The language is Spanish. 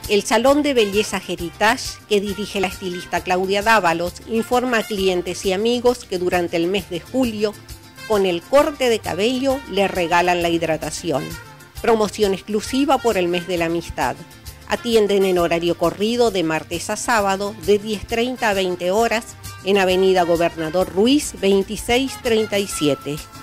El Salón de Belleza Heritage, que dirige la estilista Claudia Dávalos, informa a clientes y amigos que durante el mes de julio, con el corte de cabello, le regalan la hidratación. Promoción exclusiva por el mes de la amistad. Atienden en horario corrido de martes a sábado, de 10:30 a 20 horas, en Avenida Gobernador Ruiz, 2637.